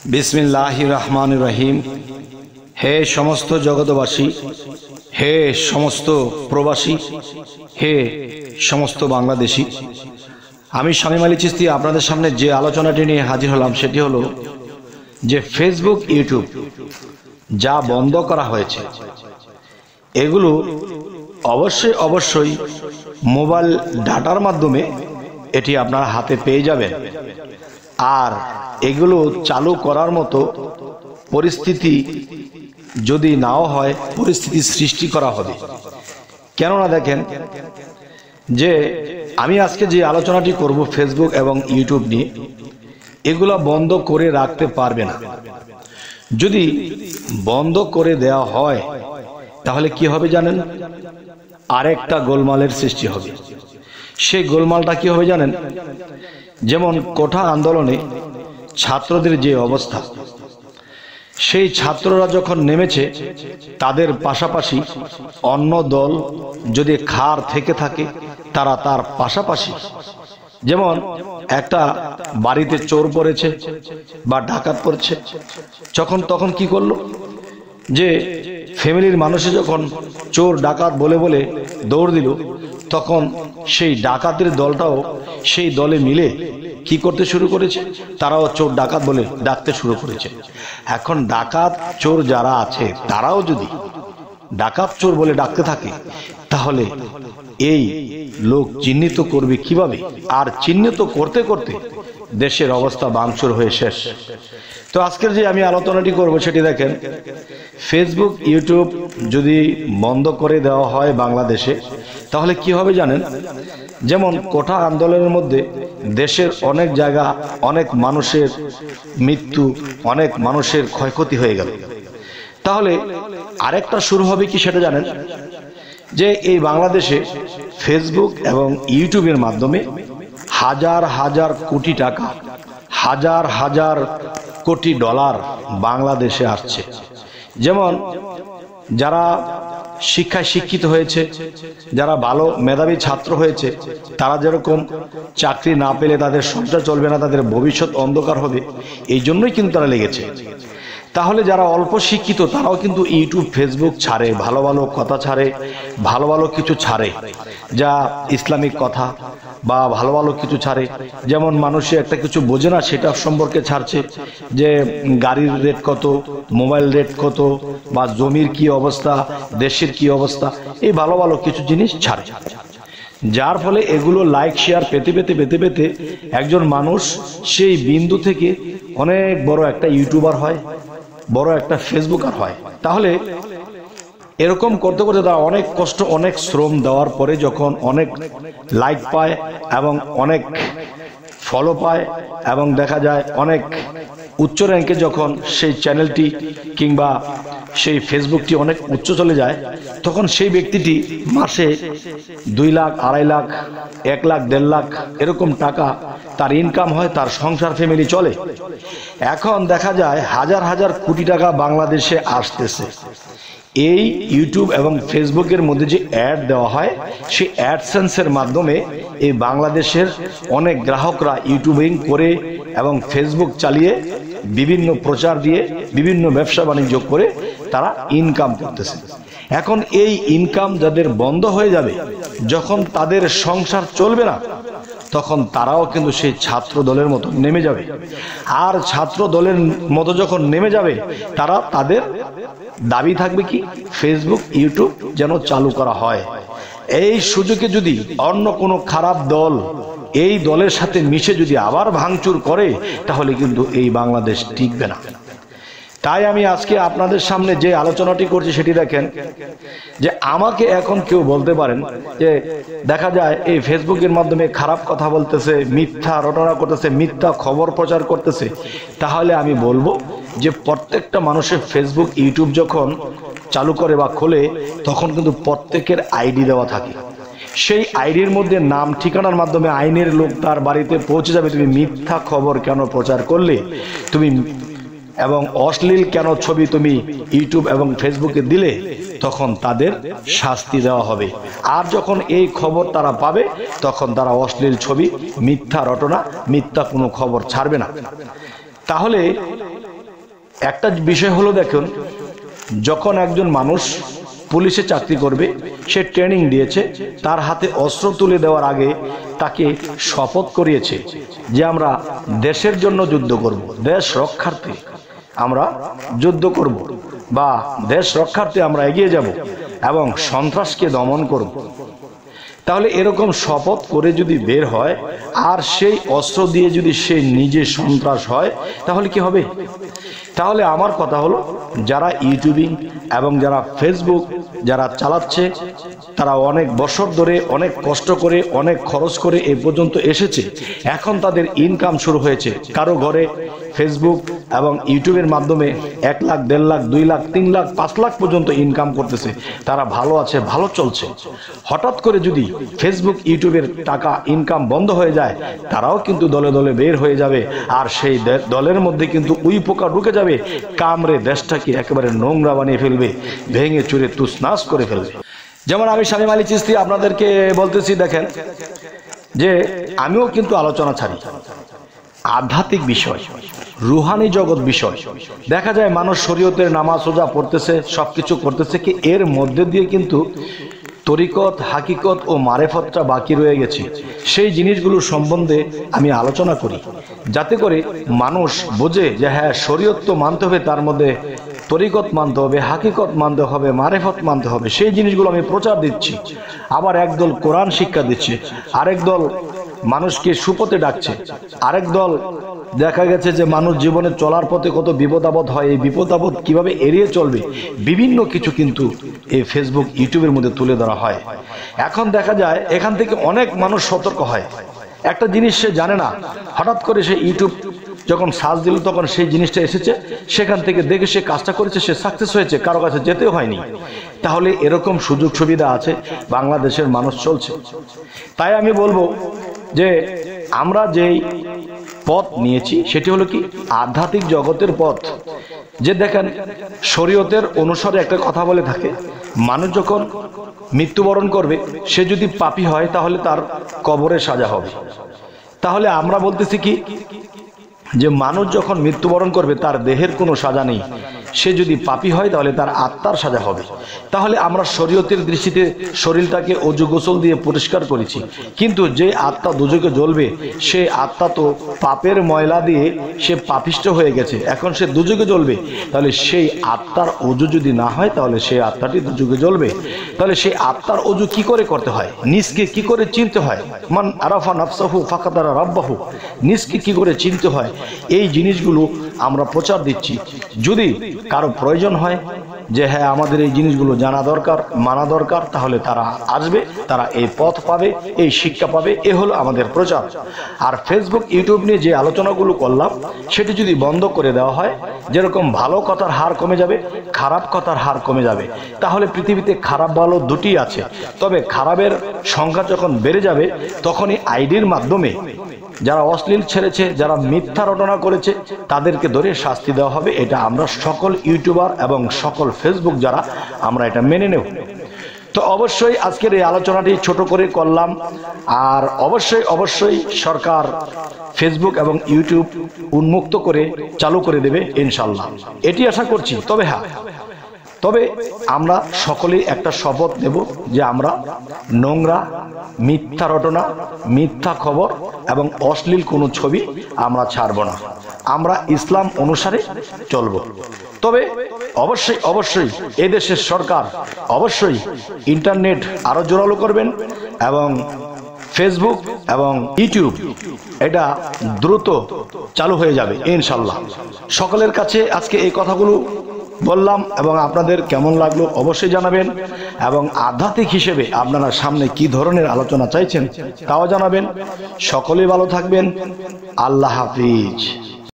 बिस्मिल्लाहिर रहमानिर रहीम। हे समस्त जगतबासी, हे समस्त प्रवासी, हे समस्त बांग्लादेशी, আমি শামীম আলী চিস্তি আপনাদের সামনে যে আলোচনাটি নিয়ে হাজির হলাম সেটি হলো যে ফেসবুক, ইউটিউব যা বন্ধ করা হয়েছে এগুলো অবশ্যই মোবাইল ডাটার মাধ্যমে এটি আপনার হাতে পেয়ে যাবেন। আর এগুলো চালু করার মতো পরিস্থিতি যদি নাও হয়, পরিস্থিতি সৃষ্টি করা হবে। কেননা দেখেন যে আমি আজকে যে আলোচনাটি করব ফেসবুক এবং ইউটিউব নিয়ে, এগুলো বন্ধ করে রাখতে পারবে না। যদি বন্ধ করে দেওয়া হয় তাহলে কি হবে জানেন? আরেকটা গোলমালের সৃষ্টি হবে। সেই গোলমালটা কি হবে জানেন? যেমন কোঠা আন্দোলনে ছাত্রদের যে অবস্থা, সেই ছাত্ররা যখন নেমেছে তাদের পাশাপাশি অন্য দল যদি খার থেকে থাকে তারা তার পাশাপাশি, যেমন একটা বাড়িতে চোর পড়েছে বা ডাকাত পড়েছে, তখন কি করলো যে ফ্যামিলির মানুষে যখন চোর ডাকাত বলে বলে দৌড় দিল, তখন সেই ডাকাতের দলটাও সেই দলে মিলে কি করতে শুরু করেছে, তারাও চোর ডাকাত বলে ডাকতে শুরু করেছে। এখন ডাকাত চোর যারা আছে তারাও যদি ডাকাত চোর বলে ডাকতে থাকে তাহলে এই লোক চিহ্নিত করবে কিভাবে? আর চিহ্নিত করতে করতে দেশের অবস্থা ভাঙচুর হয়ে শেষ। তো আজকের যে আমি আলোচনাটি করব সেটি দেখেন, ফেসবুক, ইউটিউব যদি বন্ধ করে দেওয়া হয় বাংলাদেশে তাহলে কি হবে জানেন? যেমন কোঠা আন্দোলনের মধ্যে দেশের অনেক জায়গা, অনেক মানুষের মৃত্যু, অনেক মানুষের ক্ষয়ক্ষতি হয়ে গেল। তাহলে আরেকটা শুরু হবে কি সেটা জানেন? যে এই বাংলাদেশে ফেসবুক এবং ইউটিউবের মাধ্যমে হাজার হাজার কোটি টাকা, হাজার হাজার কোটি ডলার বাংলাদেশে আসছে। যেমন যারা শিক্ষায় শিক্ষিত হয়েছে, যারা ভালো মেধাবী ছাত্র হয়েছে, তারা যেরকম চাকরি না পেলে তাদের সংসার চলবে না, তাদের ভবিষ্যৎ অন্ধকার হবে, এই জন্যই কিন্তু তারা লেগেছে। তাহলে যারা অল্প শিক্ষিত তারাও কিন্তু ইউটিউব, ফেসবুক ছাড়ে, ভালো ভালো কথা ছাড়ে, ভালো ভালো কিছু ছাড়ে, যা ইসলামিক কথা বা ভালো ভালো কিছু ছাড়ে। যেমন মানুষে একটা কিছু বোঝে না সেটা সম্পর্কে ছাড়ছে, যে গাড়ির রেট কত, মোবাইল রেট কত, বা জমির কি অবস্থা, দেশের কি অবস্থা, এই ভালো ভালো কিছু জিনিস ছাড়ে। যার ফলে এগুলো লাইক শেয়ার পেতে পেতে পেতে পেতে একজন মানুষ সেই বিন্দু থেকে অনেক বড় একটা ইউটিউবার হয়, বড় একটা ফেসবুকার হয়। তাহলে এরকম করতে করতে তারা অনেক কষ্ট, অনেক শ্রম দেওয়ার পরে যখন অনেক লাইক পায় এবং অনেক ফলো পায় এবং দেখা যায় অনেক উচ্চ র্যাঙ্কে যখন সেই চ্যানেলটি কিংবা সেই ফেসবুকটি অনেক উচ্চ চলে যায়, তখন সেই ব্যক্তিটি মাসে 2 লাখ, 2.5 লাখ, 1 লাখ, 1.5 লাখ এরকম টাকা তার ইনকাম হয়, তার সংসার ফ্যামিলি চলে। এখন দেখা যায় হাজার হাজার কোটি টাকা বাংলাদেশে আসতেছে এই ইউটিউব এবং ফেসবুকের মধ্যে যে অ্যাড দেওয়া হয়, সেই অ্যাডসেন্সের মাধ্যমে এই বাংলাদেশের অনেক গ্রাহকরা ইউটিউবিং করে এবং ফেসবুক চালিয়ে বিভিন্ন প্রচার দিয়ে বিভিন্ন ব্যবসা বাণিজ্য করে তারা ইনকাম করতেছে। এখন এই ইনকাম যাদের বন্ধ হয়ে যাবে, যখন তাদের সংসার চলবে না, তখন তারাও কিন্তু সেই ছাত্র দলের মতো নেমে যাবে। আর ছাত্র দলের মতো যখন নেমে যাবে, তারা তাদের দাবি থাকবে কি, ফেসবুক, ইউটিউব যেন চালু করা হয়। এই সুযোগে যদি অন্য কোনো খারাপ দল এই দলের সাথে মিশে যদি আবার ভাঙচুর করে, তাহলে কিন্তু এই বাংলাদেশ টিকবে না। তাই আমি আজকে আপনাদের সামনে যে আলোচনাটি করছি সেটি দেখেন, যে আমাকে এখন কেউ বলতে পারেন যে দেখা যায় এই ফেসবুকের মাধ্যমে খারাপ কথা বলতেছে, মিথ্যা রটনা করতেছে, মিথ্যা খবর প্রচার করতেছে। তাহলে আমি বলবো যে প্রত্যেকটা মানুষের ফেসবুক, ইউটিউব যখন চালু করে বা খোলে, তখন কিন্তু প্রত্যেকের আইডি দেওয়া থাকে। সেই আইডির মধ্যে নাম ঠিকানার মাধ্যমে আইনের লোক তার বাড়িতে পৌঁছে যাবে, তুমি মিথ্যা খবর কেন প্রচার করলে, তুমি এবং অশ্লীল কেন ছবি তুমি ইউটিউব এবং ফেসবুকে দিলে, তখন তাদের শাস্তি দেওয়া হবে। আর যখন এই খবর তারা পাবে, তখন তারা অশ্লীল ছবি, মিথ্যা রটনা, মিথ্যা কোনো খবর ছাড়বে না। তাহলে একটা বিষয় হলো, দেখুন, যখন একজন মানুষ পুলিশে চাকরি করবে, সে ট্রেনিং দিয়েছে, তার হাতে অস্ত্র তুলে দেওয়ার আগে তাকে শপথ করিয়েছে যে আমরা দেশের জন্য যুদ্ধ করব, দেশ রক্ষার্থে আমরা যুদ্ধ করব, বা দেশ রক্ষার্থে আমরা এগিয়ে যাব এবং সন্ত্রাসকে দমন করব। তাহলে এরকম শপথ করে যদি বের হয় আর সেই অস্ত্র দিয়ে যদি সে নিজে সন্ত্রাস হয়, তাহলে কি হবে? তাহলে আমার কথা হলো, যারা ইউটিউবিং এবং যারা ফেসবুক যারা চালাচ্ছে, তারা অনেক বছর ধরে অনেক কষ্ট করে অনেক খরচ করে এ পর্যন্ত এসেছে। এখন তাদের ইনকাম শুরু হয়েছে। কারো ঘরে ফেসবুক এবং ইউটিউবের মাধ্যমে 1 লাখ, 1.5 লাখ, 2 লাখ, 3 লাখ, 5 লাখ পর্যন্ত ইনকাম করতেছে। তারা ভালো আছে, ভালো চলছে। হঠাৎ করে যদি ফেসবুক ইউটিউবের টাকা ইনকাম বন্ধ হয়ে যায়, তারাও কিন্তু দলে দলে বের হয়ে যাবে, আর সেই দলের মধ্যে কিন্তু উই পোকা ঢুকে যাবে, কামড়ে দেশটাকে একেবারে নোংরা বানিয়ে ফেলবে, ভেঙে চুরে তুসনাস করে ফেলবে। যেমন আমি শামীম আলী চিশতি আপনাদেরকে বলতেছি, দেখেন যে আমিও কিন্তু আলোচনা ছাড়ি আধ্যাত্মিক বিষয়, রুহানি জগৎ বিষয়। দেখা যায় মানুষ শরীয়তের নামাজ রোজা পড়তেছে, সবকিছু করতেছে, কি এর মধ্যে দিয়ে কিন্তু তরিকত, হাকিকত ও মারেফতটা বাকি রয়ে গেছে। সেই জিনিসগুলো সম্বন্ধে আমি আলোচনা করি, যাতে করে মানুষ বোঝে যে হ্যাঁ, শরীয়ত তো মানতে হবে, তার মধ্যে তরিকত মানতে হবে, হাকিকত মানতে হবে, মারেফত মানতে হবে। সেই জিনিসগুলো আমি প্রচার দিচ্ছি। আবার একদল কোরআন শিক্ষা দিচ্ছে, আরেক দল মানুষকে সুপথে ডাকছে, আরেক দল দেখা গেছে যে মানুষ জীবনে চলার পথে কত বিপদ আপদ হয়, এই বিপদ আপদ কিভাবে এড়িয়ে চলবে, বিভিন্ন কিছু কিন্তু এই ফেসবুক ইউটিউবের মধ্যে তুলে ধরা হয়। এখন দেখা যায় এখান থেকে অনেক মানুষ সতর্ক হয়। একটা জিনিস সে জানে না, হঠাৎ করে সে ইউটিউব যখন সার্চ দিল, তখন সেই জিনিসটা এসেছে, সেখান থেকে দেখে সে কাজটা করেছে, সে সাকসেস হয়েছে, কারো কাছে যেতেও হয়নি। তাহলে এরকম সুযোগ সুবিধা আছে, বাংলাদেশের মানুষ চলছে। তাই আমি বলবো যে আমরা যেই পথ নিয়েছি সেটি হলো কি আধ্যাত্মিক জগতের পথ। যে দেখেন, শরীয়তের অনুসারে একটা কথা বলে থাকে, মানুষ যখন মৃত্যুবরণ করবে, সে যদি পাপী হয় তাহলে তার কবরে সাজা হবে। তাহলে আমরা বলতেছি কি যে মানুষ যখন মৃত্যুবরণ করবে, তার দেহের কোনো সাজা নেই, সে যদি পাপী হয় তাহলে তার আত্মার সাজা হবে। তাহলে আমরা শরীয়তের দৃষ্টিতে শরীরটাকে অজু গোসল দিয়ে পরিষ্কার করেছি, কিন্তু যে আত্মা দুজকে জ্বলবে, সে আত্মা তো পাপের ময়লা দিয়ে সে পাপিষ্ট হয়ে গেছে, এখন সে দুজকে জ্বলবে। তাহলে সেই আত্মার অজু যদি না হয়, তাহলে সেই আত্মাটি দুজকে জ্বলবে। তাহলে সেই আত্মার অজু কি করে করতে হয়, নিজকে কি করে চিনতে হয়, মান আরাফা নাফসাহু ফাকাদারা রাব্বাহু, নিজকে কি করে চিনতে হয়, এই জিনিসগুলো আমরা প্রচার দিচ্ছি। যদি কারো প্রয়োজন হয় যে হ্যাঁ, আমাদের এই জিনিসগুলো জানা দরকার, মানা দরকার, তাহলে তারা আসবে, তারা এই পথ পাবে, এই শিক্ষা পাবে। এ হলো আমাদের প্রচার। আর ফেসবুক ইউটিউব নিয়ে যে আলোচনাগুলো করলাম, সেটি যদি বন্ধ করে দেওয়া হয়, যেরকম ভালো কথার হার কমে যাবে, খারাপ কথার হার কমে যাবে। তাহলে পৃথিবীতে খারাপ ভালো দুটি আছে, তবে খারাপের সংখ্যা যখন বেড়ে যাবে, তখনই আইডির মাধ্যমে যারা অশ্লীল ছেড়েছে, যারা মিথ্যা রটনা করেছে, তাদেরকে ধরে শাস্তি দেওয়া হবে। এটা আমরা সকল ইউটিউবার এবং সকল ফেসবুক যারা, আমরা এটা মেনে নেব। তো অবশ্যই আজকের এই আলোচনাটি ছোট করে করলাম। আর অবশ্যই অবশ্যই সরকার ফেসবুক এবং ইউটিউব উন্মুক্ত করে চালু করে দেবে ইনশাল্লাহ, এটি আশা করছি। তবে আমরা সকলেই একটা শপথ নেব যে আমরা নোংরা, মিথ্যা রটনা, মিথ্যা খবর এবং অশ্লীল কোনো ছবি আমরা ছাড়ব না। আমরা ইসলাম অনুসারে চলব। তবে অবশ্যই অবশ্যই এদেশের সরকার অবশ্যই ইন্টারনেট আরো জোরালো করবেন, এবং ফেসবুক এবং ইউটিউব এটা দ্রুত চালু হয়ে যাবে ইনশাল্লাহ। সকলের কাছে আজকে এই কথাগুলো বললাম, এবং আপনাদের কেমন লাগলো অবশ্যই জানাবেন, এবং আধ্যাত্মিক হিসেবে আপনারা সামনে কি ধরনের আলোচনা চাইছেন তাও জানাবেন। সকলেই ভালো থাকবেন। আল্লাহ হাফিজ।